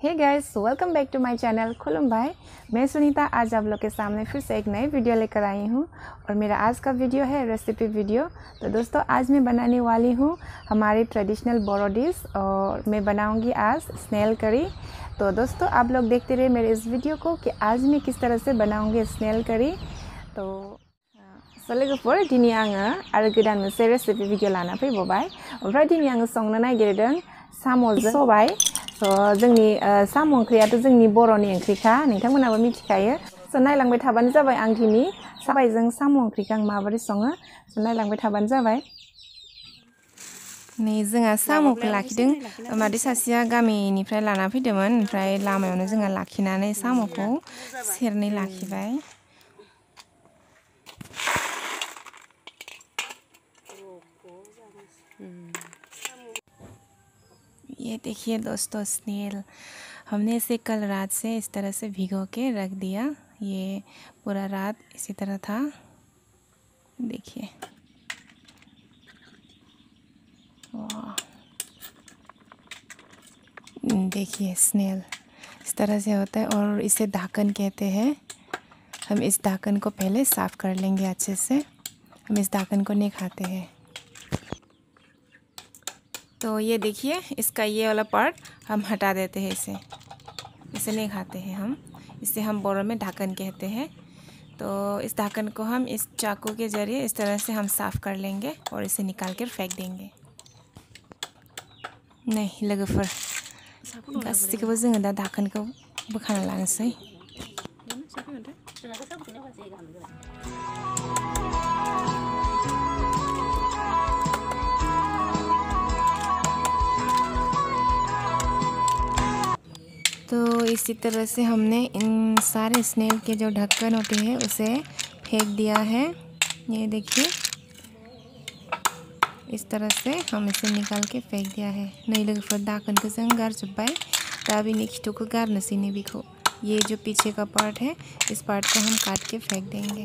Hey guys, welcome back to my channel Khulum भाई। मैं सुनीता आज आप लोग के सामने फिर से एक नई वीडियो लेकर आई हूँ और मेरा आज का वीडियो है रेसिपी वीडियो। तो दोस्तों आज मैं बनाने वाली हूँ हमारी ट्रेडिशनल बोरो डिश और मैं बनाऊँगी आज स्नेल करी। तो दोस्तों आप लोग देखते रहिए मेरे इस वीडियो को कि आज मैं किस तरह से बनाऊँगी स्नेल करी। तो लोगोफोर दिनै आङो आरो गोदान मोनसे रेसिपि भिडिअ लाना फैबावबाय। ओमफ्राय दिनै आङो संनो नागिरदों साम'जों सबाय। जोंनि साम' ओंख्रियाथ' जोंनि बर'नि ओंख्रिखा, नोंथांमोनाबो मिथिखायो। नायलांबाय थाबानो जाबाय आं दिनै सबायजों साम' ओंख्रिखौ आं माबोरै सङो। नायलांबाय थाबानो जाबाय। नै जोंहा साम'खौ लाखिदों, मादै सासेया गामिनिफ्राय लाना फैदोंमोन। ओमफ्राय लामायावनो जोंहा लाखिनानै साम'खौ सेरनै लाखिबाय। ये देखिए दोस्तों स्नेल, हमने इसे कल रात से इस तरह से भिगो के रख दिया। ये पूरा रात इसी तरह था, देखिए। वाह, देखिए स्नेल इस तरह से होता है और इसे ढक्कन कहते हैं। हम इस ढक्कन को पहले साफ़ कर लेंगे अच्छे से। हम इस ढक्कन को नहीं खाते हैं। तो ये देखिए इसका ये वाला पार्ट हम हटा देते हैं। इसे नहीं खाते हैं हम। इसे हम बोरो में ढक्कन कहते हैं। तो इस ढक्कन को हम इस चाकू के ज़रिए इस तरह से हम साफ़ कर लेंगे और इसे निकाल कर फेंक देंगे। नहीं लोगोफोर, गासैखौबो जोङो दा ढक्कनखौ बोखाना लानोसै। तो इसी तरह से हमने इन सारे स्नेल के जो ढक्कन होते हैं उसे फेंक दिया है। ये देखिए इस तरह से हम इसे निकाल के फेंक दिया है। नहीं लोगोफोर ढक्कनखौ जों गारजोब्बाय। दा बिनि खिथुखौ गारनोसै नै बेखौ। ये जो पीछे का पार्ट है इस पार्ट को हम काट के फेंक देंगे।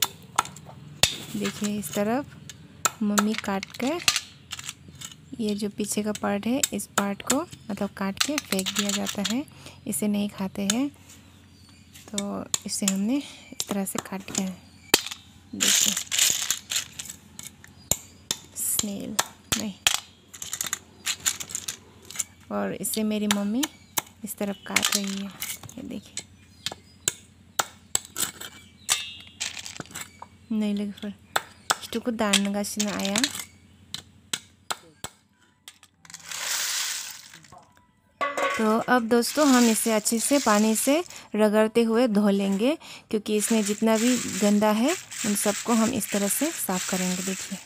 देखिए इस तरफ मम्मी काट के ये जो पीछे का पार्ट है इस पार्ट को मतलब काट के फेंक दिया जाता है। इसे नहीं खाते हैं। तो इसे हमने इस तरह से काट के देखिए स्नेल नहीं, और इसे मेरी मम्मी इस तरफ काट रही है। ये देखिए नहीं लोगोफोर खिथुखौ दानगासिनो आइया। तो अब दोस्तों हम इसे अच्छे से पानी से रगड़ते हुए धो लेंगे, क्योंकि इसमें जितना भी गंदा है उन सबको हम इस तरह से साफ़ करेंगे। देखिए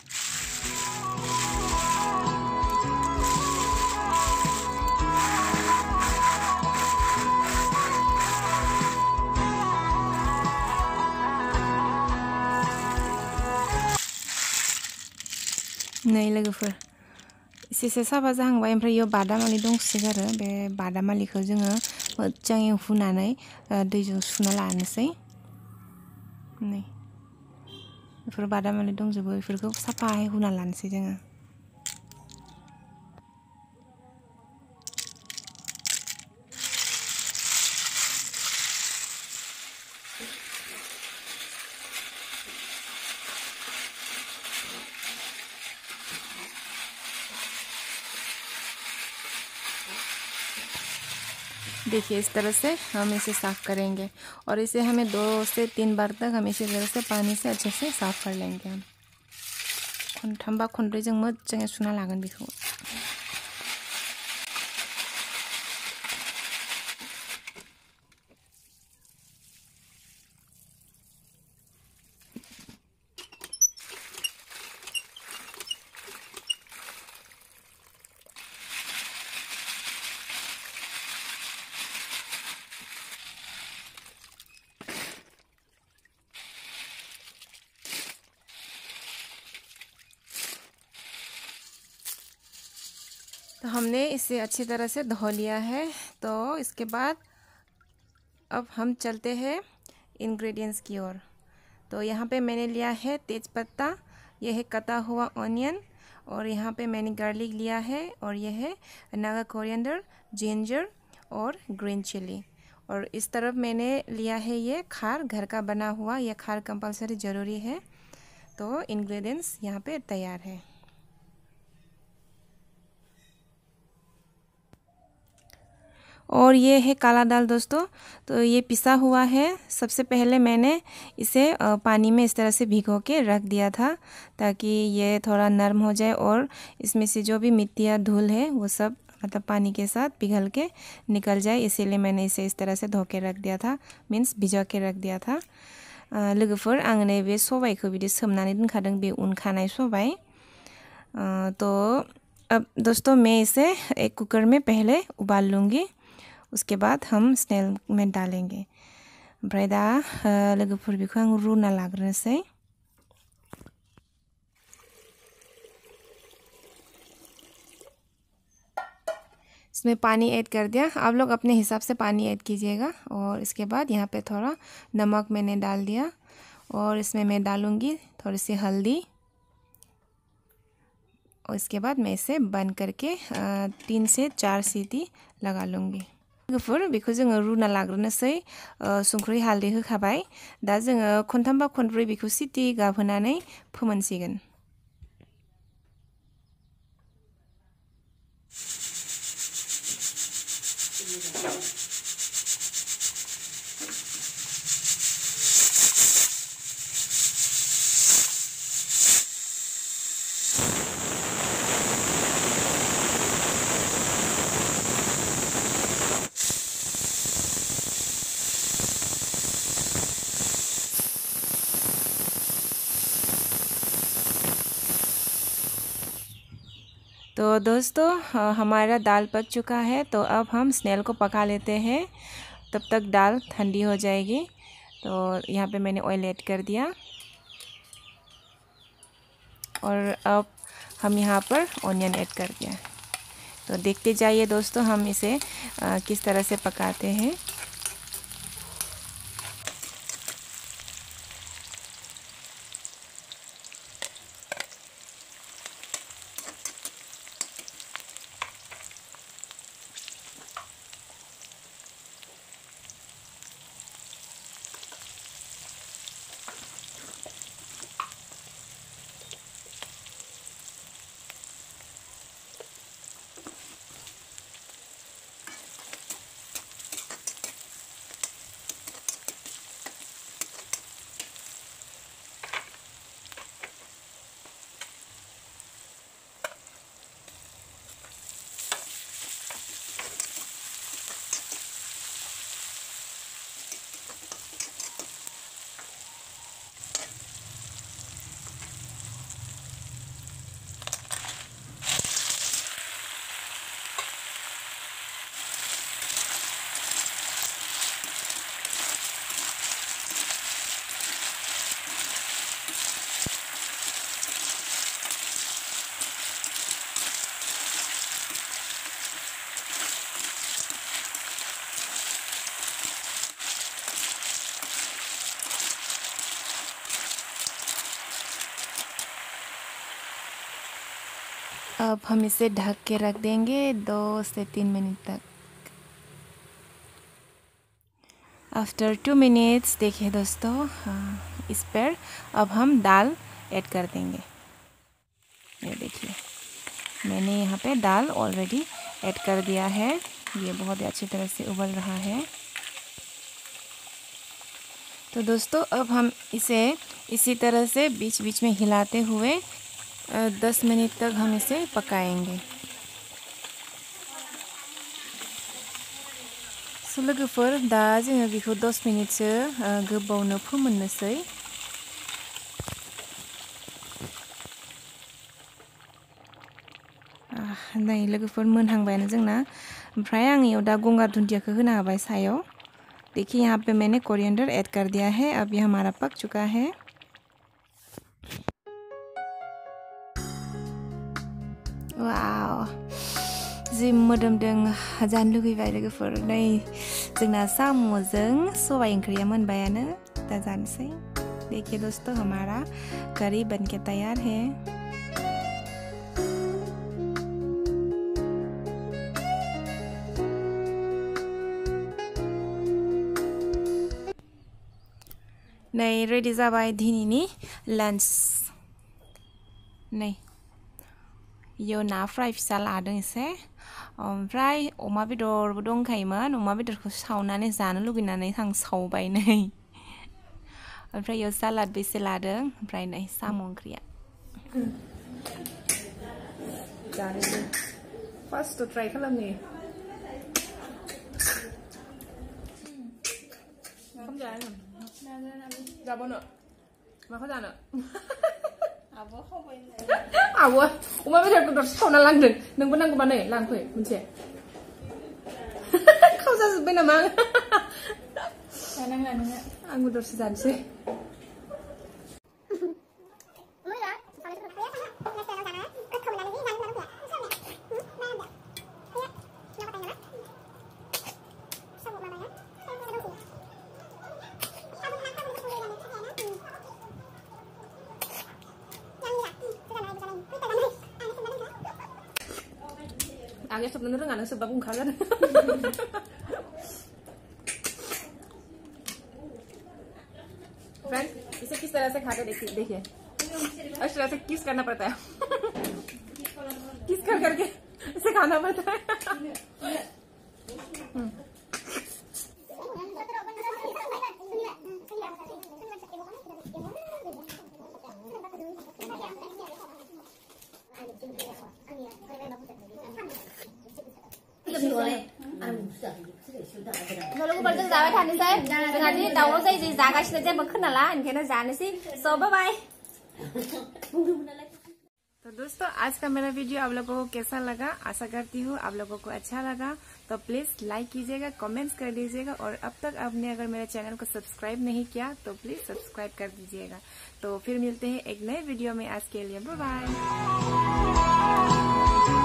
नहीं लोगोफोर इसे साफा जाहांबाय। ओमफ्राय इयाव बादामालि दंसोगारो, बे बादामालिखौ जोङो मोजाङै हुनानै दैजों सुना लानोसै। नै बेफोर बादामालि दंजोबो, बेफोरखौ साफायै हुना लानोसै जोङो। देखिए इस तरह से हम इसे साफ़ करेंगे और इसे हमें 2 से 3 बार तक हम इसी तरह से पानी से अच्छे से साफ़ कर लेंगे। हम खनथाम बा खनब्रै जों मोजाङै सुना लागोन बेखौ। तो हमने इसे अच्छी तरह से धो लिया है। तो इसके बाद अब हम चलते हैं इंग्रेडिएंट्स की ओर। तो यहाँ पे मैंने लिया है तेज़पत्ता, यह है कटा हुआ ऑनियन, और यहाँ पे मैंने गार्लिक लिया है, और यह है नागा कोरिएंडर, जिंजर और ग्रीन चिली। और इस तरफ मैंने लिया है ये खार, घर का बना हुआ। यह खार कंपलसरी ज़रूरी है। तो इंग्रेडिएंट्स यहाँ पे तैयार है। और ये है काला दाल दोस्तों। तो ये पिसा हुआ है। सबसे पहले मैंने इसे पानी में इस तरह से भिगो के रख दिया था ताकि ये थोड़ा नरम हो जाए और इसमें से जो भी मिट्टी या धूल है वो सब मतलब पानी के साथ पिघल के निकल जाए। इसीलिए मैंने इसे इस तरह से धो के रख दिया था, मीन्स भिजो के रख दिया था। लोगोफोर आं नैबे सबाइखौ बिदि सोमनानै दोनखादों, बे उनखानाय सबाइ। तो अब दोस्तों मैं इसे एक कुकर में पहले उबाल लूँगी, उसके बाद हम स्नेल में डालेंगे। ओमफ्राय दा लोगोफोर बेखौ आं रुना लाग्रोनोसै। इसमें पानी ऐड कर दिया। आप लोग अपने हिसाब से पानी ऐड कीजिएगा। और इसके बाद यहाँ पे थोड़ा नमक मैंने डाल दिया और इसमें मैं डालूँगी थोड़ी सी हल्दी। और इसके बाद मैं इसे बंद करके 3 से 4 सीटी लगा लूँगी। लोगोफोर बेखौ जोङो रुना लाग्रोनोसै। संख्रि हालदै होखाबाय। दा जोङो खनथाम बा खनब्रै बेखौ सिटी गाबहोनानै फोमोनसिगोन। तो दोस्तों हमारा दाल पक चुका है। तो अब हम स्नेल को पका लेते हैं, तब तक दाल ठंडी हो जाएगी। तो यहाँ पे मैंने ऑयल ऐड कर दिया और अब हम यहाँ पर ऑनियन ऐड कर दिया। तो देखते जाइए दोस्तों हम इसे किस तरह से पकाते हैं। अब हम इसे ढक के रख देंगे 2 से 3 मिनट तक। आफ्टर 2 मिनट्स देखिए दोस्तों, इस पर अब हम दाल ऐड कर देंगे। ये देखिए मैंने यहाँ पे दाल ऑलरेडी ऐड कर दिया है। ये बहुत ही अच्छी तरह से उबल रहा है। तो दोस्तों अब हम इसे इसी तरह से बीच बीच में हिलाते हुए 10 मिनट तक हम इसे पकाएंगे। सो लोगोफोर दा जोङो बेखौ 10 मिनिटसो गोबावनो फोमोननोसै। नै लोगोफोर मोनहांबायानो जोंना। ओमफ्राय आं इयाव दा गंगार दुन्दियाखौ होना होबाय सायाव। देखिए यहाँ पे मैंने कोरिएंडर ऐड कर दिया है। अब ये हमारा पक चुका है। वाव, जि मोदोमदों, जानो लुगैबाय लोगोफोर। नै जोंना साम'जों सबाइ ओंख्रिया मोनबायानो। दा जानोसै। देखिए दोस्तों हमारा करी बनके तैयार है। नै रेडी जाबाय दिनैनि लान्च नै यो ना फ्राय फिसा लादों एसे ओमफ्राय अमा बेदरबो दंखायोमोन अमा बेदरखौ सावनानै जानो लुगैनानै आं सावबाय नै ओमफ्राय यो सालादबो एसे लादों ओमफ्राय नै साम' ओंख्रिया जानोसै फार्स्ट ट्राइ खालामनि ओंखाम जानो जाबावनो माखौ जानो आब' अमा बेदरखौ दरसे सावना लांदों नोंबो नांगौबा नै लांफै मोनसे खावजाजोब्बाय नामा आंबो दरसे जानोसै आगे सबनो रोङा नों सोबबा बुंखागोन फ्रेंड इसे किस तरह से खाते देखिए इस तरह से किस करना पड़ता है किस कर करके इसे खाना पड़ता है लोगोफोरजों जाबाय थानोसै जोंहानि दाउनाव जाय जागासिनो जेबो खोनाला ओंखायनो जानोसै सो बाय बाय। तो दोस्तों आज का मेरा वीडियो आप लोगों को कैसा लगा आशा करती हूँ आप लोगों को अच्छा लगा तो प्लीज लाइक कीजिएगा कमेंट्स कर दीजिएगा और अब तक आपने अगर मेरे चैनल को सब्सक्राइब नहीं किया तो प्लीज सब्सक्राइब कर दीजिएगा। तो फिर मिलते हैं एक नए वीडियो में आज के लिए बाय बाय।